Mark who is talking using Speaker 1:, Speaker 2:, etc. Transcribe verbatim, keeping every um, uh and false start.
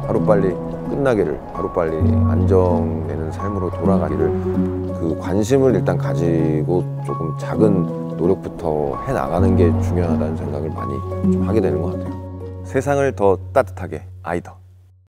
Speaker 1: 하루빨리 끝나기를, 하루빨리 안정되는 삶으로 돌아가기를 그 관심을 일단 가지고 조금 작은 노력부터 해나가는 게 중요하다는 생각을 많이 좀 하게 되는 것 같아요. 세상을 더 따뜻하게, 아이더.